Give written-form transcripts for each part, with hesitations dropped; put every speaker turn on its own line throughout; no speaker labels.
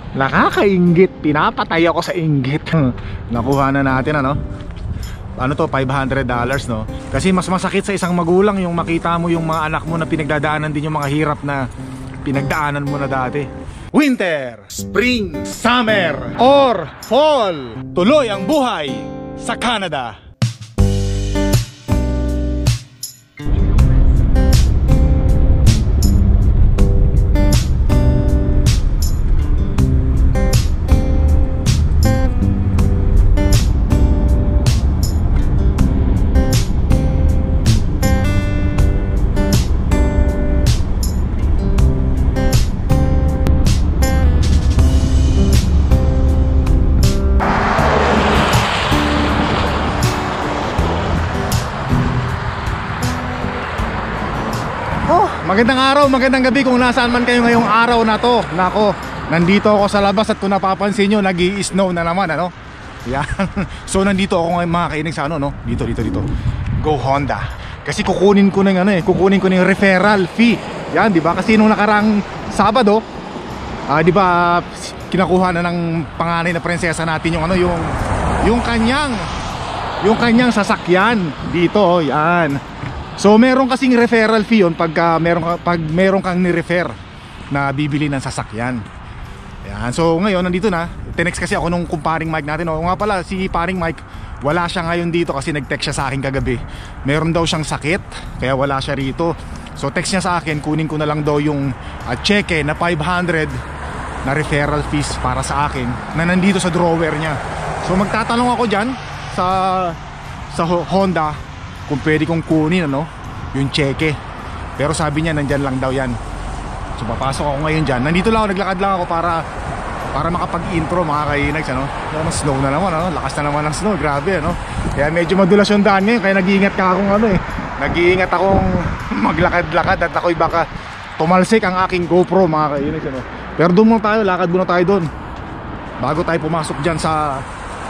Nakakainggit, pinapatay ako sa inggit. Nakuha na natin ano. Ano to, $500 no. Kasi mas masakit sa isang magulang yung makita mo yung mga anak mo na pinagdadaanan din yung mga hirap na pinagdaanan mo na dati. Winter, spring, summer, or fall, tuloy ang buhay sa Canada. Magandang araw, magandang gabi kung nasaan man kayo ngayong araw na to. Nako, nandito ako sa labas at kung napapansin nyo, nag-i-snow na naman ano. Yan. So nandito ako ngayon mga kainig sa ano no. Dito. Go Honda. Kasi kukunin ko ng ano kukunin ko ng referral fee. Yan, di ba? Kasi nung nakarang Sabado, di ba kinakuha na ng panganay na prinsesa natin yung ano yung kanyang sasakyan dito, yan. So meron kasing referral fee yun pag meron kang ni-refer na bibili ng sasakyan. Yan. So ngayon nandito na. Tinext kasi ako nung kumparing Mike natin. O nga pala, si paring Mike wala siya ngayon dito kasi nag-text siya sa akin kagabi. Meron daw siyang sakit kaya wala siya rito. So text niya sa akin, kunin ko na lang daw yung cheque na 500 na referral fees para sa akin na nandito sa drawer niya. So magtatanong ako dyan sa Honda kung pwede kong kunin ano, yung cheque. Pero sabi niya nandyan lang daw yan. So papasok ako ngayon dyan. Nandito lang ako, naglakad lang ako para makapag-intro mga kainags ano. Snow na naman ano, lakas na naman ng snow, grabe ano. Kaya medyo madulas yung daan ngayon, kaya nag-iingat ka akong ano nag-iingat akong maglakad-lakad at ako'y baka tumalsik ang aking GoPro mga kainags ano. Pero doon muna tayo, lakad muna tayo doon bago tayo pumasok dyan sa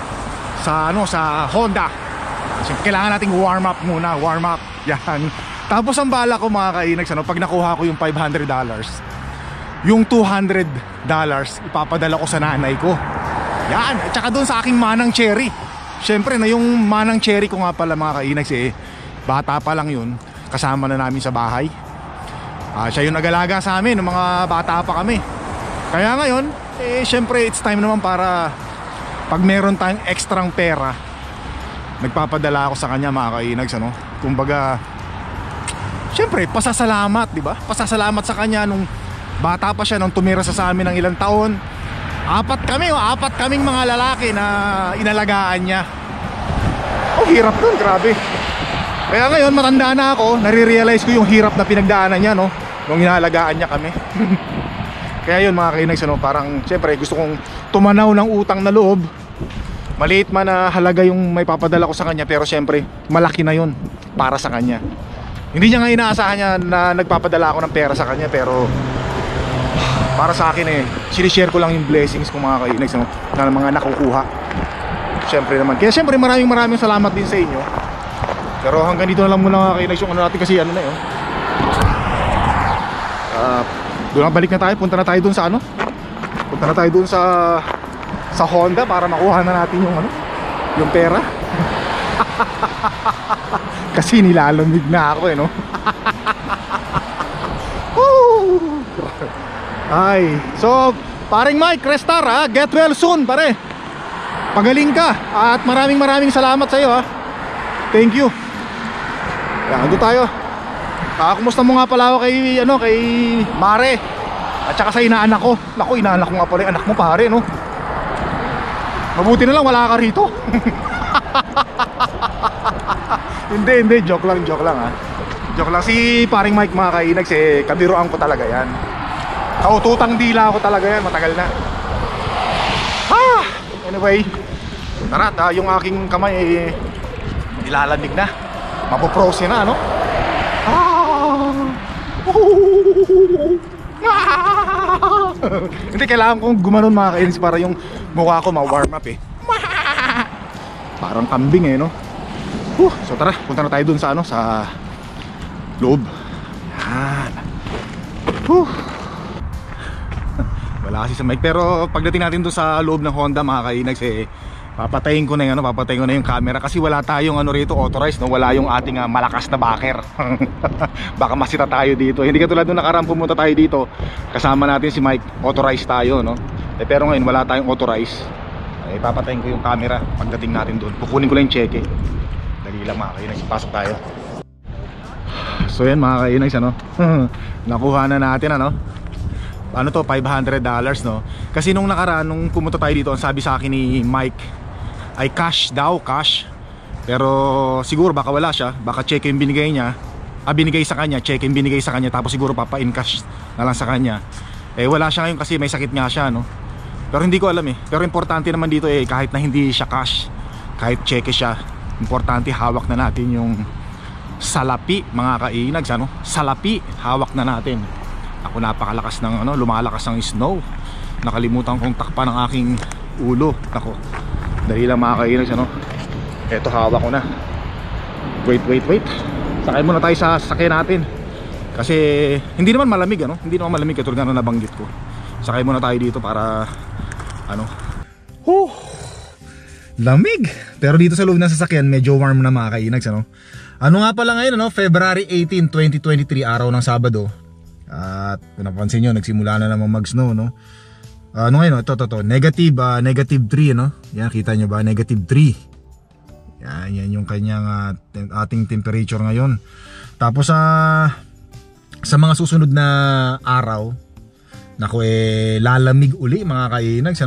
Honda. So, kailangan nating warm up muna, warm up. Yan. Tapos ang bala ko mga kainags ano, pag nakuha ko yung $500, yung $200 ipapadala ko sa nanay ko. Yan, at saka doon sa aking manang cherry. Syempre na yung manang cherry ko nga pala mga kainags bata pa lang yun, kasama na namin sa bahay. Siya yung nag-alaga sa amin nung mga bata pa kami. Kaya ngayon, syempre it's time naman para pag meron tayong ekstrang pera, nagpapadala ako sa kanya mga kainags ano. Kumbaga syempre pasasalamat, di ba? Pasasalamat sa kanya nung bata pa siya, nung tumira sa amin ng ilang taon. Apat kaming mga lalaki na inalagaan niya. Oh, hirap nun, grabe. Kaya ngayon matanda na ako, nare-realize ko yung hirap na pinagdaanan niya no, nung inalagaan niya kami. Kaya yun mga kainags ano, parang syempre gusto kong tumanaw ng utang na loob. Maliit man na halaga yung may papadala ko sa kanya, pero syempre malaki na yun para sa kanya. Hindi niya nga inaasahan niya na nagpapadala ako ng pera sa kanya, pero para sa akin sinishare ko lang yung blessings ko mga kainags no, na mga nakukuha. Syempre naman, kaya syempre maraming salamat din sa inyo. Pero hanggang dito na lang muna mga kainags yung ano natin, kasi ano na yun. Doon na, balik na tayo, punta na tayo doon sa ano, punta na tayo doon sa Honda para makuha na natin yung ano, yung pera. Kasi nilalamig na ako no. Ay, so paring Mike Restar get well soon pare. Pagaling ka at maraming salamat sa iyo Thank you. Yan, doon tayo. Kumusta mo nga pala ako kay Mare at saka sa inaanak ko. Naku, inaanak ko nga pala yung anak mo pare no. Mabuti na lang wala ka rito. Hindi, joke lang Joke lang, si paring Mike mga kainags kabiruan ko talaga yan. Kaututang dila ako talaga yan, matagal na. Anyway, tara, yung aking kamay nilalamig na. Mapoprose na ano. Hindi, kailangan kong gumanon mga kainags para yung mukha ko ma-warm up Parang kambing no. So tara, punta na tayo dun sa ano, sa loob. Yan. Wala wala kasi sa mic. Pero pagdating natin doon sa loob ng Honda mga kainags, papatayin ko na yung camera kasi wala tayong rito authorized, no? Wala yung ating malakas na backer. Baka masita tayo dito. Hindi katulad nung nakaraan pumunta tayo dito, kasama natin si Mike, authorized tayo, no? Pero ngayon wala tayong authorized. Papatayin ko yung camera pagdating natin doon. Kukunin ko lang yung cheque. Dali lang mga kainags, pasok tayo. So yan mga kainags, nakuha na natin ano to, $500, no? Kasi nung nakaraan, nung pumunta tayo dito, ang sabi sa akin ni Mike ay cash daw, cash. Pero siguro baka wala siya, baka check yung binigay niya, binigay sa kanya, check yung binigay sa kanya, tapos siguro papa-in cash na lang sa kanya. Wala siya ngayon kasi may sakit nga siya, no? Pero hindi ko alam pero importante naman dito kahit na hindi siya cash, kahit check siya, importante hawak na natin yung salapi mga kainags, salapi hawak na natin. Ako napakalakas ng lumalakas ng snow. Nakalimutan kong takpan ng aking ulo. Ako, dali lang mga kainags, Eto, hawak ko na. Wait. Sakay muna tayo sa sasakyan natin. Kasi hindi naman malamig, Hindi naman malamig katulad na nabanggit ko. Sakay muna tayo dito para lamig. Pero dito sa loob ng sasakyan medyo warm na mga kainags, Ano nga pala ngayon, February 18, 2023, araw ng Sabado. At kung napansin nyo, nagsimula na naman mag-snow, Ano ngayon, ito, negative 3, Yan, kita nyo ba? Negative 3. Yan yung kanyang ating temperature ngayon. Tapos sa mga susunod na araw, naku, lalamig uli mga kainags,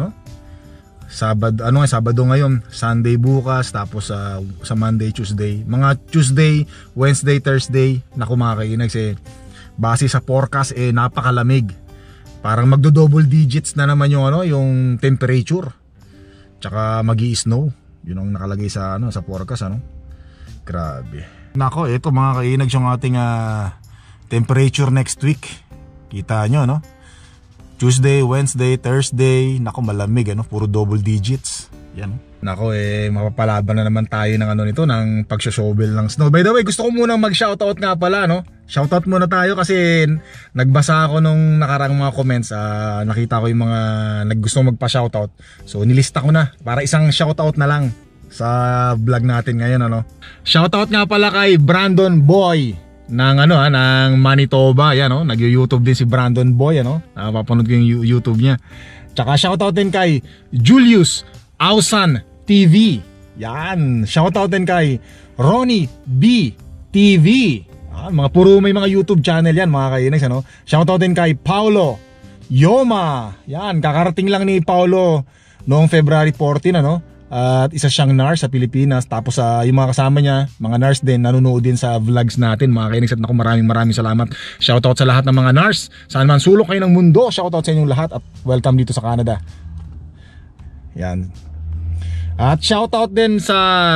Sabado ngayon, Sunday bukas, tapos sa Monday, Tuesday. Mga Tuesday, Wednesday, Thursday, naku mga kainags, base sa forecast napakalamig. Parang magdo-double digits na naman yung temperature. Tsaka magi-snow. Yun ang nakalagay sa forecast, Grabe. Nako, ito mga kainags yung ating temperature next week. Kita nyo, Tuesday, Wednesday, Thursday, nako malamig, puro double digits. Yan. Nako, mapapalaban na naman tayo ng nito, ng pagsho-shovel ng snow. By the way, gusto ko munang mag-shoutout nga pala, Shoutout muna tayo kasi nagbasa ako nung nakarang mga comments, nakita ko yung mga naggusto magpa-shoutout. So nilista ko na para isang shoutout na lang sa vlog natin ngayon, Shoutout nga pala kay Brandon Boy ng ng Manitoba. Yan, nag-YouTube din si Brandon Boy, napapanood ko yung YouTube niya. Tsaka shoutout din kay Julius Ausan TV. Yan, shoutout din kay Ronnie B TV. Mga puro may mga YouTube channel yan mga kainags, Shoutout din kay Paulo Yoma. Yan, kakarating lang ni Paulo noong February 14, At isa siyang nurse sa Pilipinas. Tapos yung mga kasama niya, mga nurse din, nanonood din sa vlogs natin mga kainags. At naku, maraming salamat. Shoutout sa lahat ng mga nurse, saan man sulok kayo ng mundo. Shoutout sa inyong lahat at welcome dito sa Canada. Yan. At shoutout din sa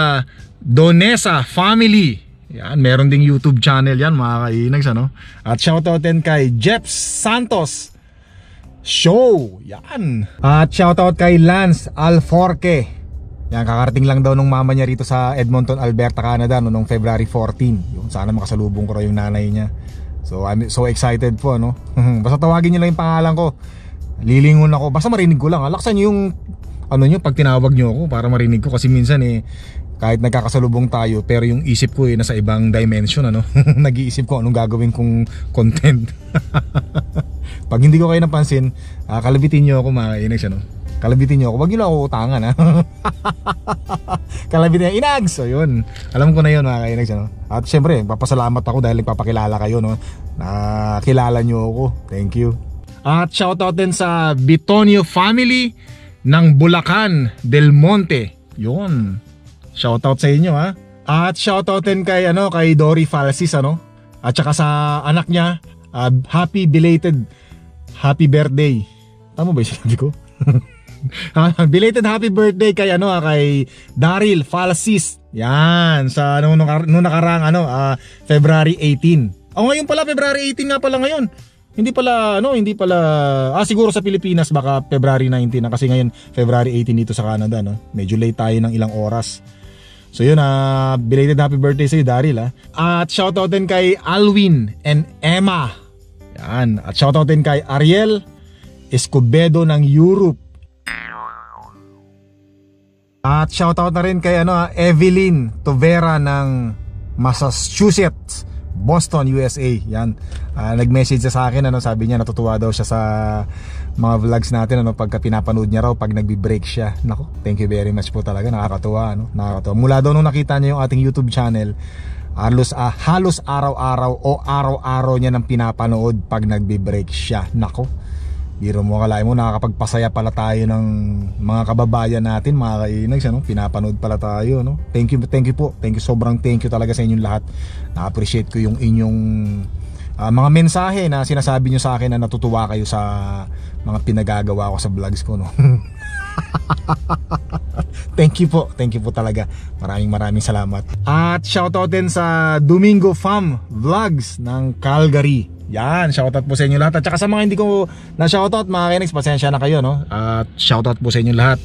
Donesa family. Yan, meron ding YouTube channel yan mga kainags, At shoutout din kay Jeff Santos Show. Yan. At shoutout kay Lance Alforque. Yan, kakarating lang daw nung mama niya rito sa Edmonton, Alberta, Canada noong February 14. Yun, sana makasalubong ko raw yung nanay niya. So I'm so excited po, Basta tawagin niyo lang yung pangalan ko. Lilingon ako. Basta marinig ko lang. Laksan niyo yung pag tinawag niyo ako para marinig ko kasi minsan kahit nagkakasalubong tayo pero yung isip ko nasa ibang dimension, nag-iisip ko anong gagawin kong content. Pag hindi ko kayo napansin, kalabitin niyo ako mga kainags, Kalabitin niyo ako, wag niyo lang ako utangan, Kalabitin niyo, inags. So yun, alam ko na yun mga kainags, At syempre, papasalamat ako dahil nagpapakilala kayo, nakilala niyo ako. Thank you. At shoutout din sa Bitonio family ng Bulacan Del Monte. Yun. Shoutout sa inyo, At shoutout din kay kay Dory Falsis, At saka sa anak niya, happy belated happy birthday. Tama ba 'yung sinabi ko? Belated happy birthday kay kay Daryl Falsis. Yan, sa nung nakarang February 18. Ngayon pala February 18 nga pala ngayon. Hindi pala siguro sa Pilipinas baka February 19 na kasi ngayon February 18 dito sa Canada, Medyo late tayo ng ilang oras. So yun, belated happy birthday sa'yo Daryl, At shoutout din kay Alwin and Emma. Yan. At shoutout din kay Ariel, Escobedo ng Europe. At shoutout na rin kay Evelyn Tovera ng Massachusetts, Boston, USA. Yan. Nag-message siya sa akin, sabi niya natutuwa daw siya sa mga vlogs natin pagka pinapanood niya raw pag nagbi-break siya. Nako, thank you very much po talaga. Nakakatuwa, nakakatuwa. Mula daw nung nakita niya yung ating YouTube channel, halos araw-araw o araw-araw niya nang pinapanood pag nagbi-break siya. Nako, biro mo, akalain mo nakakapagpasaya pala tayo ng mga kababayan natin, mga kainags, pinapanood pala tayo, Thank you po. Thank you, sobrang thank you talaga sa inyong lahat. Na-appreciate ko yung inyong mga mensahe na sinasabi nyo sa akin na natutuwa kayo sa mga pinagagawa ko sa vlogs ko, Thank you po talaga. Maraming salamat. At shoutout din sa Domingo Fam Vlogs ng Calgary. Yan, shoutout po sa inyo lahat. At saka sa mga hindi ko na shoutout, mga Kinex, pasensya na kayo, At shoutout po sa inyo lahat.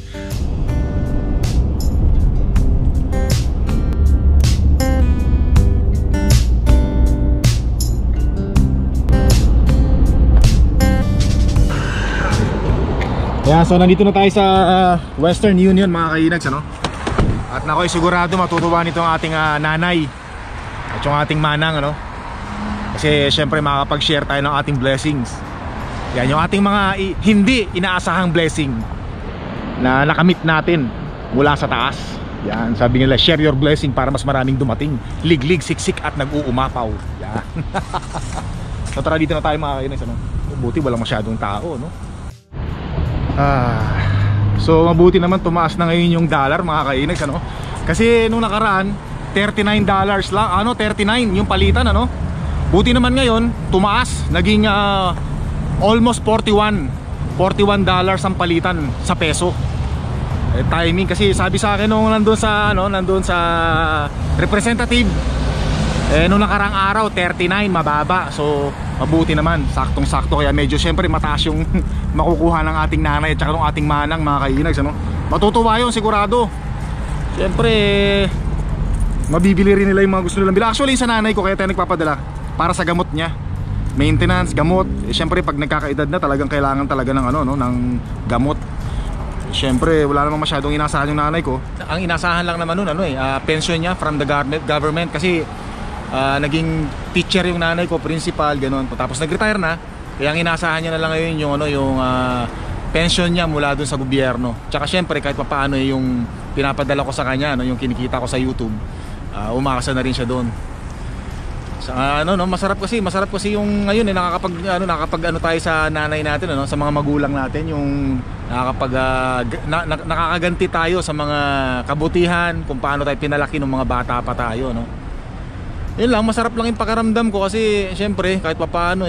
Yeah, so nandito na tayo sa Western Union, mga kainags, At nako'y sigurado matutuwa nito ang ating nanay at yung ating manang, Kasi syempre makakapag-share tayo ng ating blessings. Yan yung ating mga hindi inaasahang blessing na nakamit natin mula sa taas. Yan, sabi nila, share your blessing para mas maraming dumating. Liglig, siksik at nag-uumapaw. Yan. So tara, dito na tayo, mga kainags, Buti walang masyadong tao, So mabuti naman tumaas na ngayon yung dollar, mga kainags, Kasi nung nakaraan $39 lang, 39 yung palitan, Buti naman ngayon tumaas, naging almost $41 ang palitan sa peso. Timing kasi, sabi sa akin nung nandun sa representative, nung nakarang araw 39, mababa. So mabuti naman, saktong-sakto. Kaya medyo syempre mataas yung makukuha ng ating nanay at saka ng ating manang, mga kainags, Matutuwa yun sigurado. Syempre mabibili rin nila yung mga gusto nilang bilhin. Actually sa nanay ko kaya tayo nagpapadala, para sa gamot niya, maintenance, gamot. Syempre pag nagkakaedad na, talagang kailangan talaga ng ng gamot. Syempre wala namang masyadong inasahan yung nanay ko. Ang inasahan lang naman nun pension niya from the government. Kasi naging teacher yung nanay ko, principal, ganun. Tapos nag-retire na, kaya ang inasahan niya na lang ngayon yung pension niya mula dun sa gobyerno. Tsaka syempre kahit paano yung pinapadala ko sa kanya, yung kinikita ko sa YouTube, umakasa na rin siya doon. Masarap kasi yung ngayon nakakapag tayo sa nanay natin, sa mga magulang natin, yung nakakaganti tayo sa mga kabutihan kung paano tayo pinalaki ng mga bata pa tayo, Yun lang, masarap lang yung pakiramdam ko kasi syempre kahit paano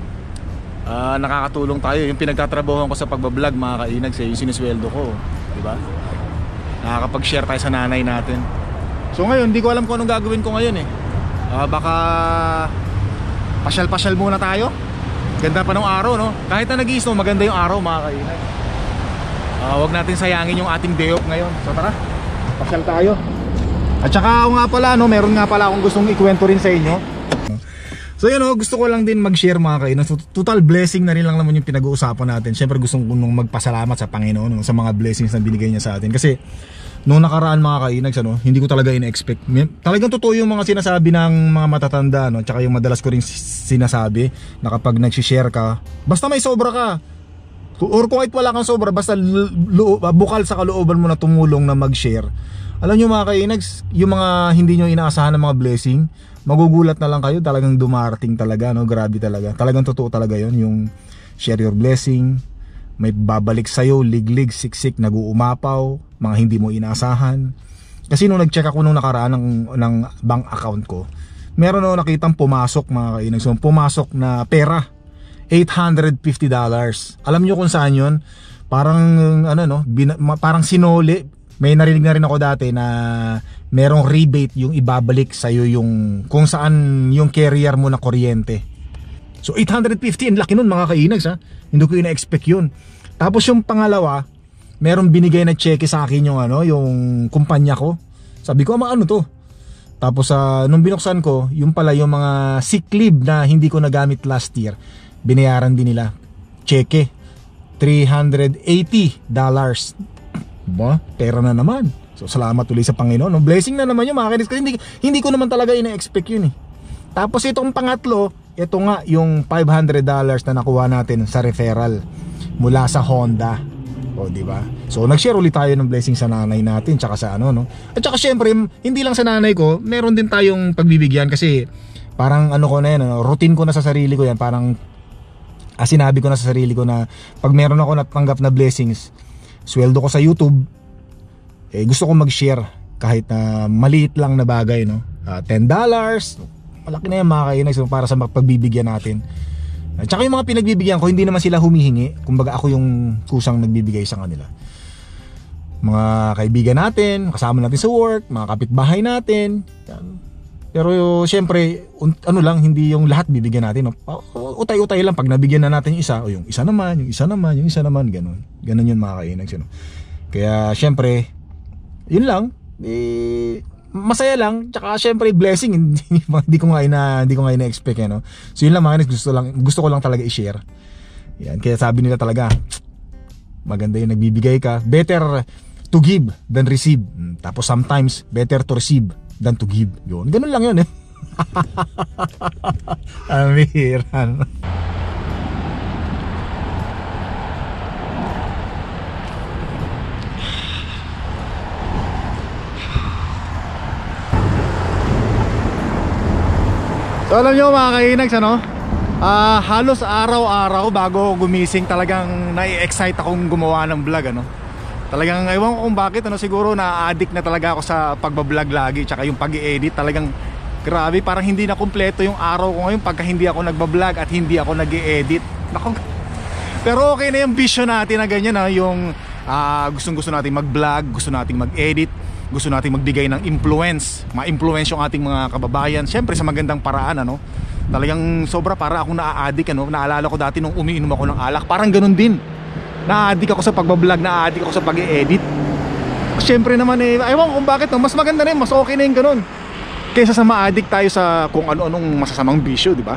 nakakatulong tayo. Yung pinagtatrabahuan ko sa pagbablog, mga kainags, yung sinisweldo ko, di ba? Nakakapag-share tayo sa nanay natin. So ngayon, hindi ko alam kung anong gagawin ko ngayon baka pasyal-pasyal muna tayo. Ganda pa ng araw, kahit na nag-i-snow, maganda yung araw, mga kainags. Huwag natin sayangin yung ating day off ngayon. So tara, pasyal tayo. At saka ako nga pala, meron nga pala akong gustong ikwento rin sa inyo. So yun, gusto ko lang din mag-share, mga kainags. Total blessing na rin lang naman yung pinag-uusapan natin. Siyempre gusto kong magpasalamat sa Panginoon sa mga blessings na binigay niya sa atin. Kasi noong nakaraan, mga kainags, hindi ko talaga in-expect. Talagang totoo yung mga sinasabi ng mga matatanda, at saka yung madalas ko rin sinasabi na kapag nag-share ka, basta may sobra ka, or kung kahit wala kang sobra, basta bukal sa kalooban mo na tumulong na mag-share. Alam nyo, mga kainags, yung mga hindi nyo inaasahan ng mga blessing, magugulat na lang kayo, talagang dumarating talaga, grabe talaga. Talagang totoo talaga yon, yung share your blessing, may babalik sa'yo, liglig, siksik, nag-uumapaw, mga hindi mo inaasahan. Kasi nung nag-check ako nung nakaraan ng bank account ko, meron ako nakitang pumasok, mga kainags, pumasok na pera, $850. Alam nyo kung saan yun? Parang parang sinoli. May narinig na rin ako dati na merong rebate yung ibabalik sa'yo yung kung saan yung carrier mo na kuryente. So 850, ang laki nun, mga kainags, hindi ko ina-expect yun. Tapos yung pangalawa, merong binigay na cheque sa akin yung kumpanya ko. Sabi ko, ano to? Tapos nung binuksan ko, yung pala yung mga sick leave na hindi ko nagamit last year, binayaran din nila cheque. $380. Ba, pera na naman. So salamat ulit sa Panginoon, no? Blessing na naman yung mga kainis, kasi hindi ko naman talaga ina-expect yun eh. Tapos itong pangatlo, ito nga yung $500 na nakuha natin sa referral mula sa Honda. O, di ba? So nag-share ulit tayo ng blessing sa nanay natin, tsaka sa ano, no? At tsaka syempre, hindi lang sa nanay ko, meron din tayong pagbibigyan kasi parang ano ko na yan, ano, routine ko na sa sarili ko yan. Parang sinabi ko na sa sarili ko na pag meron ako natanggap na blessings, sweldo ko sa YouTube, eh, gusto ko mag-share kahit na maliit lang na bagay, no? $10, malaki na yan mga kainags, para sa pagbibigyan natin. At saka yung mga pinagbibigyan ko, hindi naman sila humihingi. Kumbaga ako yung kusang nagbibigay sa kanila. Mga kaibigan natin, kasama natin sa work, mga kapitbahay natin. Pero syempre, ano lang, hindi yung lahat bibigyan natin, no? Utay-utay lang, pag nabigyan na natin yung isa, o yung isa naman, yung isa naman, yung isa naman, ganun. Ganun yun mga kainags, no? Kaya syempre, yun lang, masaya lang, tsaka syempre blessing, hindi ko nga ina-expect, no? So yun lang mga kainags, gusto ko lang talaga i-share. Yan, kaya sabi nila talaga, maganda yung nagbibigay ka, better to give than receive. Tapos sometimes better to receive than to give. Yun, ganun lang yun eh. Amiran. So alam nyo mga kainags, ano? Halos araw-araw bago gumising talagang nai-excite akong gumawa ng vlog, ano? Talagang ewan ko kung bakit, ano, siguro na-addict na talaga ako sa pagbablog lagi, tsaka yung pag-i-edit. Talagang grabe, parang hindi na kumpleto yung araw ko ngayon pagka hindi ako nagbablog at hindi ako nag-i-edit. Pero okay na yung vision natin na ganyan, ha? Yung gustong-gusto natin mag-vlog, gusto nating mag-edit, gusto nating magbigay ng influence, ma-influence yung ating mga kababayan, syempre sa magandang paraan, ano? Talagang sobra, para akong na-addict, ano? Naalala ko dati nung umiinom ako ng alak, parang ganun din. Na-addict ako sa pagbablog, na-addict ako sa pag-i-edit. Siyempre naman eh, ewan kung bakit, no? Mas maganda na yun, mas okay na yung ganun, kaysa sa ma-addict tayo sa kung ano-anong masasamang bisyo, di ba?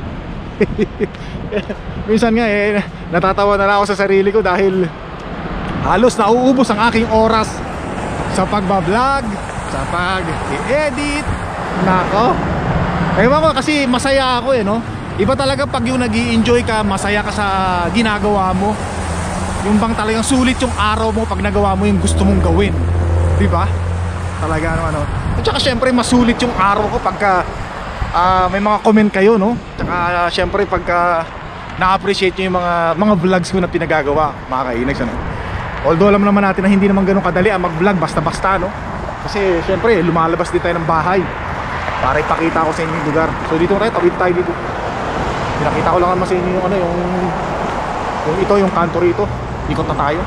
Minsan nga eh, natatawa na lang ako sa sarili ko dahil halos nauubos ang aking oras sa pagbablog, sa pag-i-edit. Nako, ewan ko, kasi masaya ako eh, no? Iba talaga pag yung nag-i-enjoy ka, masaya ka sa ginagawa mo. Yung bang talagang sulit yung araw mo pag nagawa mo yung gusto mong gawin, di ba? Talaga ano, ano. At saka syempre masulit yung araw ko pagka may mga comment kayo, no? Tsaka syempre pagka na-appreciate nyo yung mga vlogs ko na pinagagawa, mga kainags, ano? Although alam naman natin na hindi naman ganun kadali ang mag-vlog basta-basta, no? Kasi syempre lumalabas din tayo ng bahay para ipakita ko sa inyo yung lugar. So dito tayo, tawid tayo dito. Pinakita ko lang naman sa inyo yung ano, yung ito, yung kanto rito. Ikot na tayo.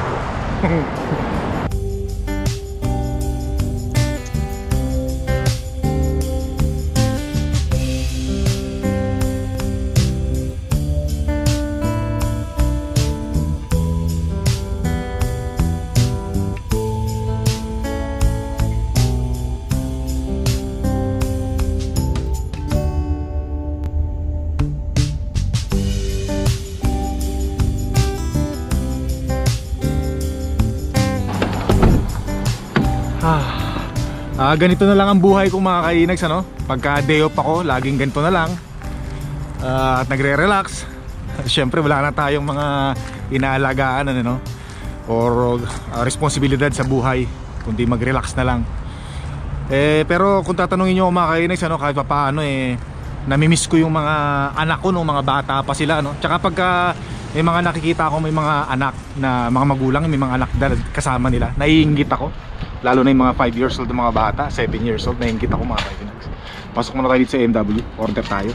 Ganito na lang ang buhay kong mga kainags, ano? Pagka day off ako, laging ganito na lang. At nagre-relax. Siyempre wala na tayong mga inaalagaan, ano, or responsibilidad sa buhay, kundi mag-relax na lang. Pero kung tatanungin nyo mga kainags, ano, kahit pa paano namimiss ko yung mga anak ko nung mga bata pa sila, no? Tsaka pagka may mga nakikita ako, may mga anak na mga magulang, may mga anak kasama nila, naiinggit ako. Lalo na yung mga 5 years old na mga bata, 7 years old, naiinggit ako mga kainags. Pasok muna tayo dito sa MW, order tayo.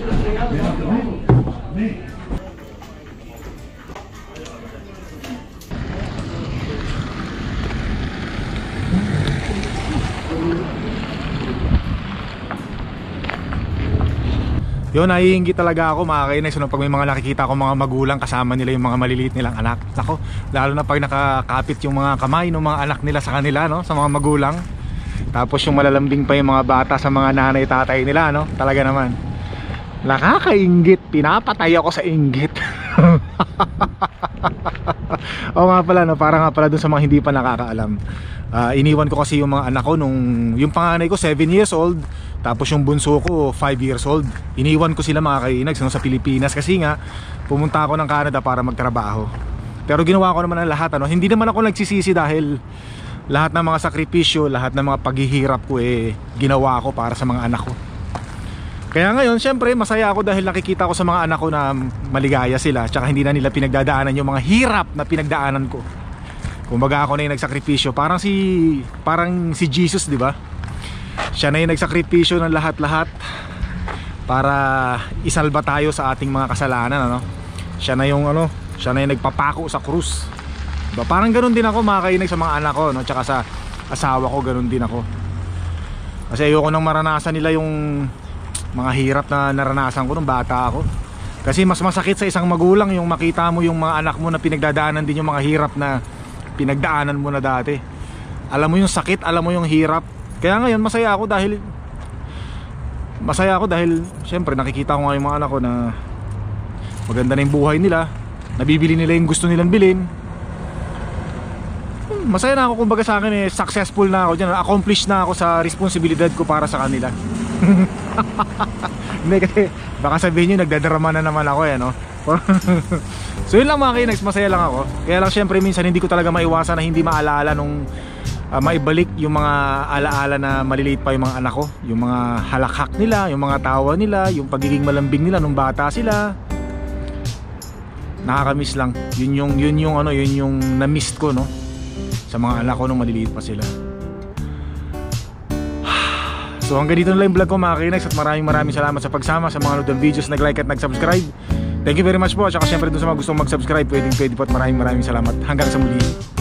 Yun, naiinggit talaga ako mga kainags, so, pag may mga nakikita ko mga magulang kasama nila yung mga maliliit nilang anak. Nako, lalo na pag nakakapit yung mga kamay ng mga anak nila sa kanila, no, sa mga magulang. Tapos yung malalambing pa yung mga bata sa mga nanay tatay nila, no. Talaga naman nakakainggit, pinapatay ako sa inggit. Oo nga pala, no? Para nga pala dun sa mga hindi pa nakakaalam. Iniwan ko kasi yung mga anak ko nung yung panganay ko 7 years old, tapos yung bunso ko 5 years old. Iniwan ko sila mga kainags, no, sa Pilipinas kasi nga pumunta ako ng Canada para magtrabaho. Pero ginawa ko naman ang lahat, ano? Hindi naman ako nagsisisi dahil lahat ng mga sakripisyo, lahat ng mga paghihirap ko ginawa ko para sa mga anak ko. Kaya ngayon, syempre, masaya ako dahil nakikita ko sa mga anak ko na maligaya sila, tsaka hindi na nila pinagdadaanan yung mga hirap na pinagdaanan ko. Kumbaga ako na yung nagsakripisyo, parang si Jesus, di ba? Siya na yung nagsakripisyo ng lahat-lahat para isalba tayo sa ating mga kasalanan, ano? Siya na yung nagpapako sa krus. Diba? Parang ganun din ako makakainig sa mga anak ko, no? Tsaka sa asawa ko, ganun din ako. Kasi ayoko nang maranasan nila yung mga hirap na naranasan ko nung bata ako. Kasi mas masakit sa isang magulang yung makita mo yung mga anak mo na pinagdadaanan din yung mga hirap na pinagdaanan mo na dati. Alam mo yung sakit, alam mo yung hirap. Kaya ngayon masaya ako dahil syempre nakikita ko nga yung mga anak ko na maganda na yung buhay nila, nabibili nila yung gusto nilang bilhin. Masaya na ako, kumbaga sa akin successful na ako dyan, accomplished na ako sa responsibilidad ko para sa kanila. Hindi, kasi baka sabihin nyo nagdadrama na naman ako no? So yun lang mga kainags, masaya lang ako. Kaya lang syempre minsan hindi ko talaga maiwasan na hindi maalala nung maibalik yung mga alaala na maliliit pa yung mga anak ko. Yung mga halakhak nila, yung mga tawa nila, yung pagiging malambing nila nung bata sila. Nakakamiss lang. Yun yung na-miss ko, no? Sa mga anak ko nung maliliit pa sila. So hanggang dito na lang yung vlog ko mga kainags, at maraming salamat sa pagsama sa mga nanood ng videos, nag-like at nag-subscribe. Thank you very much po. At saka syempre dun sa mga gustong mag-subscribe, pwede po, at maraming salamat. Hanggang sa muli.